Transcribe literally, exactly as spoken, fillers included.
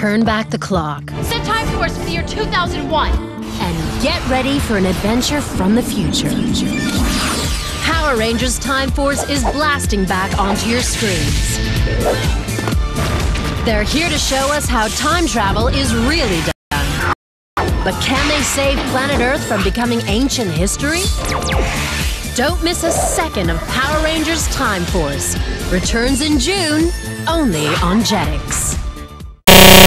turn back the clock Set Time Force for the year two thousand one. and get ready for an adventure from the future. Power Rangers Time Force is blasting back onto your screens. They're here to show us how time travel is really done. But can they save planet Earth from becoming ancient history? Don't miss a second of Power Rangers Time Force. Returns in June, only on Jetix.